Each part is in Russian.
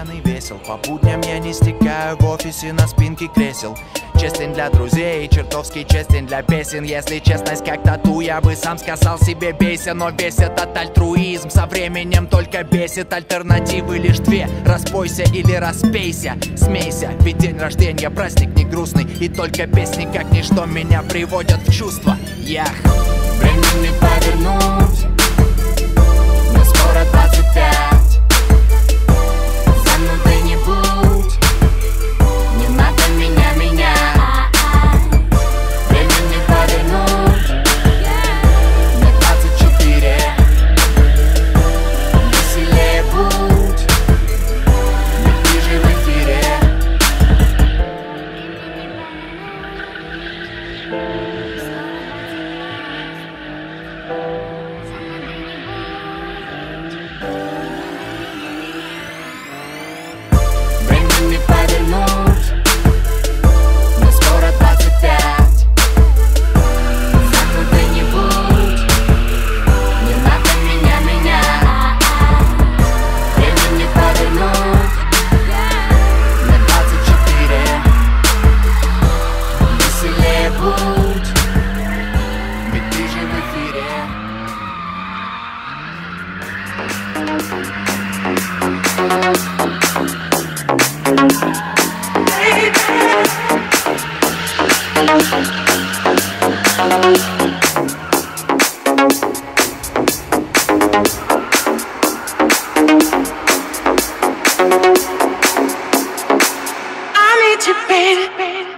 пьяный весел. По будням я не стекаю в офисе на спинке кресел. Честен для друзей, чертовски честен для песен. Если честность как тату, я бы сам сказал себе бейся. Но весь этот альтруизм со временем только бесит. Альтернативы лишь две: распойся или распейся. Смейся, ведь день рождения праздник не грустный. И только песни как ничто меня приводят в чувство. Времени повернуть, мне скоро 25. Занудой не будь, не надо меня менять. Времени повернуть, мне 24. Веселее будь, ведь ты же в эфире. Времени повернуть, мне скоро 25. Занудой не будь, не надо меня менять. Времени повернуть, мне 24. Веселее будь, ведь ты же в эфире. I need you, baby.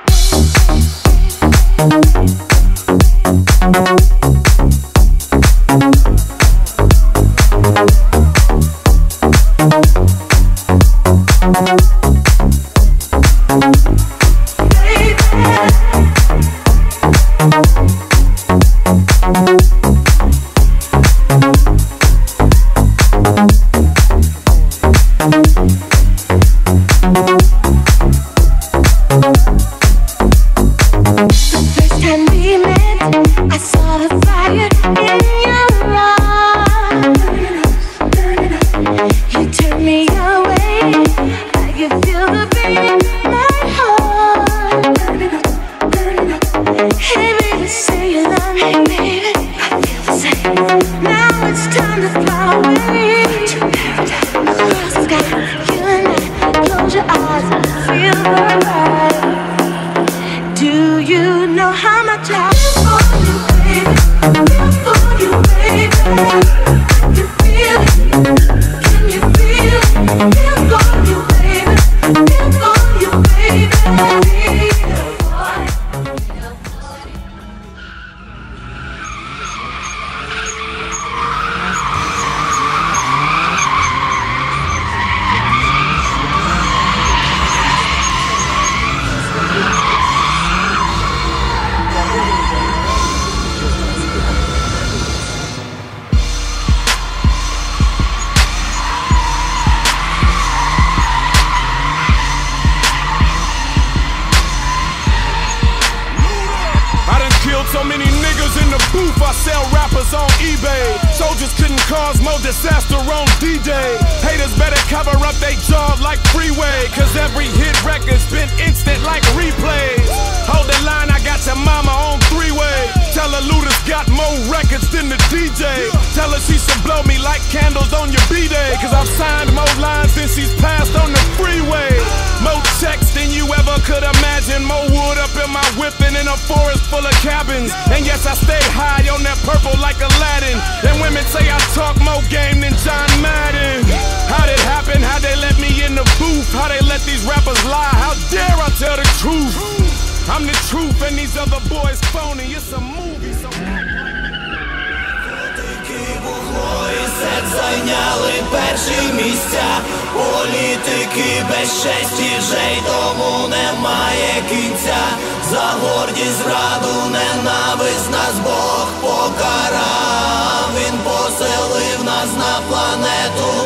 I saw the fire in your eyes. You turned me away. I can feel the beat in my heart. Hey baby, say you love me, baby. I feel the same. Now it's time to fly away to paradise. Across the sky, you and I. Close your eyes and feel the vibe. Do you know how much I for you, baby? For you, baby. Can you feel it? Can you feel it? Feel for you, baby. Feel for you, baby. So many niggas in the booth, I sell rappers on eBay. Soldiers couldn't cause more disaster on D-Day. Haters better cover up they jaws like Freeway, cause every hit record's been instant like replays. Hold the line, I got your mama on three-way. Tell her Luda's got more records than the DJ. Tell her she should blow me like candles on your B-Day, cause I've signed more lines than she's passed on the freeway. More checks than you ever could imagine. More wood up in my whip than in a forest full of cabins. And yes, I stay high on that purple like Aladdin. And women say I talk more game than John Madden. How'd it happen? How'd they let me in the booth? How they let these rappers lie? How dare I tell the truth? I'm the truth and these other boys phony. It's a movie, so... Зайняли перші місця, політики безчестіжей, тому немає кінця. За гордість, зраду, ненависть нас Бог покарав. Він поселив нас на планету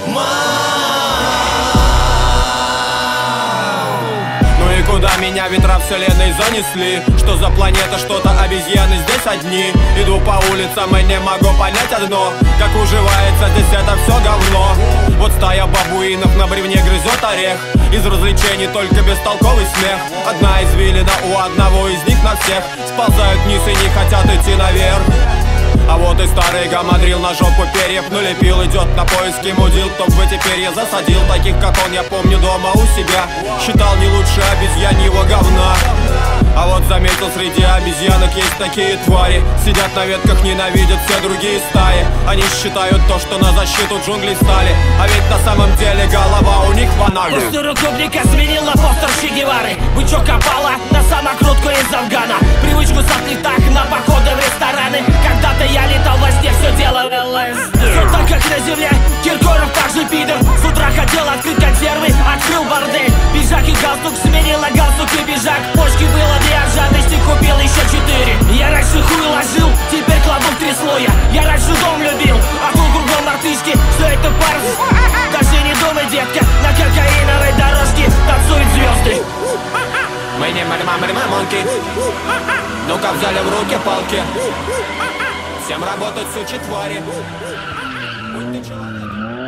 Куда меня ветра вселенной занесли? Что за планета, что-то обезьяны здесь одни. Иду по улицам и не могу понять одно: как уживается здесь это все говно. Вот стая бабуинов на бревне грызет везет орех. Из развлечений только бестолковый смех. Одна извилина у одного из них на всех. Сползают вниз и не хотят идти наверх. А вот и старый гамадрил на жопу перьев налепил. Идет на поиски мудил, кто в эти перья засадил. Таких как он я помню дома у себя. Считал не лучше обезьяньего говна. А вот заметил, среди обезьянок есть такие твари. Сидят на ветках, ненавидят все другие стаи. Они считают то, что на защиту джунглей стали. А ведь на самом деле голова у них в анале. Постуру клубника сменила постер Че Гевары. Бычок опала на самокрутку из Афгана. Привычку сопли так на походы в рестораны. Когда-то я летал во сне, все делал ЛСД. Все так как на земле, Киркоров также пидор. С утра хотел открыть консервы, открыл бордель. Пиджак и галстук сменила галстук и пиджак. Почки было две, от жадности купил еще 4. Я раньше хуй ложил, теперь кладу в 3 слоя. Я раньше дом любил, а тут кругом мартышки. Все это парс, даже не думай, детка. На кокаиновой дорожке танцуют звезды. Мы не мамонки. Ну-ка взяли в руки палки. Всем работать, сучи твари. Будь ты человек.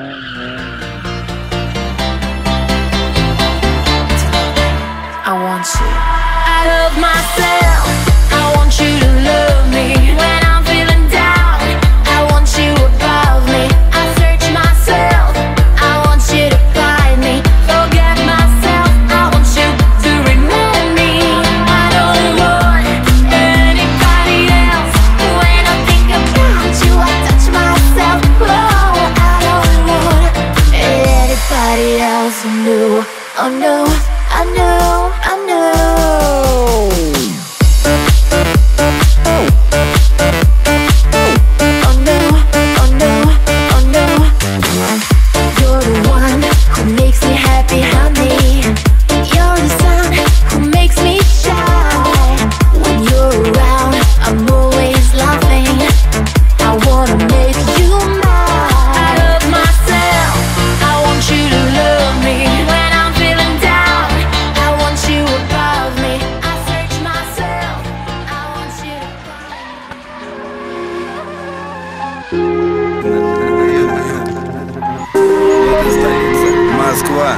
I want you. I love myself. I want you to love me. When I'm feeling down, I want you above me. I search myself. I want you to find me. Forget myself. I want you to remember me. I don't want anybody else. When I think about you, I touch myself. Oh, I don't want anybody else. No, oh no, I know, I know. Москва.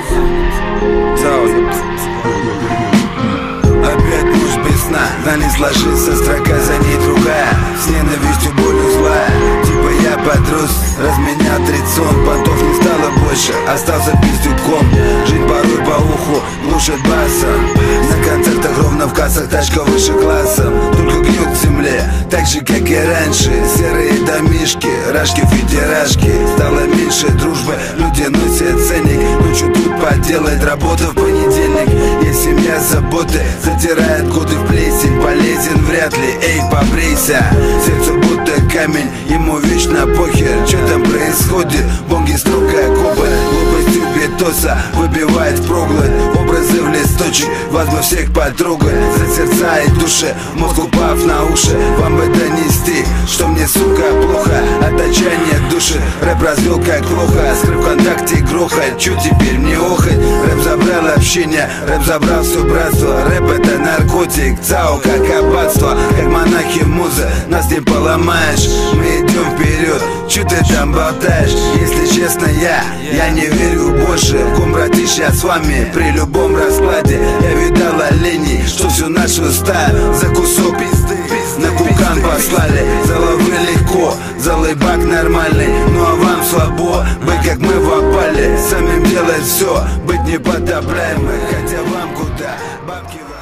Опять ночь без сна, на не сложится строка, за ней другая. С ненавистью, болью злая. Типа я подрос, разменял трицон. Понтов не стало больше, остался пиздюком. Жизнь порой по уху глушит басом. На концертах ровно в кассах тачка выше классом. Только гнет в земле, так же как и раньше. Серые домишки, рашки, федерашки. Стало меньше дружбы, люди носят ценник. Ну что тут поделать, работа в понедельник. Есть семья, заботы, затирает годы в плесень. Полезен вряд ли, эй, побрейся. Сердце будто камень, ему вечно похер. Что там происходит, бонги строгая кобаль. Глупостью битоса выбивает проглоть. Образы в листочек, вас бы всех потрогать. За сердца и души, мозг упав на уши. Вам бы донести, что мне, сука, плохо. От отчаяния души, рэп развел как плохо. Скрыв ВКонтакте грохать, чё теперь мне охоть? Рэп забрал общение, рэп забрал все братство. Рэп это наркотик, ЦАО как аббатство. Как монахи муза, нас не поломаешь. Мы идем вперед, чё ты там болтаешь? Если честно, я не верю больше. Ком, братишь, с вами при любом раскладе. Я видал оленей, что всю нашу стаю за кусок пизды на кукан послали. За лавы легко, за лейбак нормальный. Ну а вам слабо, быть как мы в опале. Самим делать все, быть неподобраемым. Хотя вам куда, бабки вас.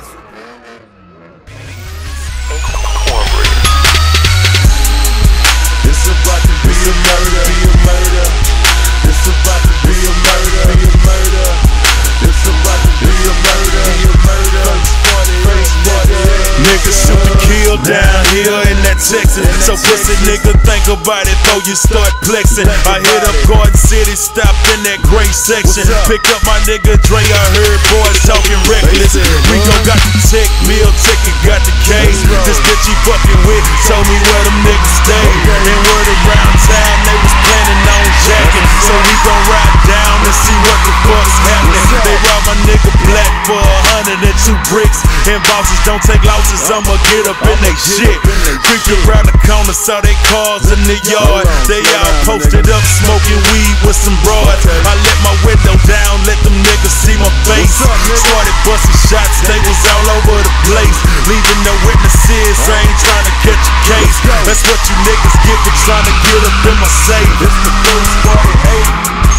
It's about to be a murder, be a murder. It's about to be a murder, be a murder. It's about to be a murder, be a murder. Niggas shoot to kill down here in that Texas. So pussy nigga think about it before you start flexing. I hit up Garden City, stopped in that gray section. Picked up my nigga Dre, I heard boys talking reckless. Rico got the tech, meal ticket, got the case. This bitch he fucking with told me where them niggas stay. And word around town they was planning on jacking. So we gon' ride down and see what the fuck's happening. They robbed my nigga Black for 102 bricks. And bosses don't take losses, I'ma get up in they shit. Creeping around the corner, saw they cars in the yard. They all posted up, smoking weed with some broads. I let my window down, let them niggas see my face. Started busting shots, they was all over the place. Leaving no witnesses, I ain't trying to catch a case. That's what you niggas get for trying to get up in my safe. It's the first party, hey.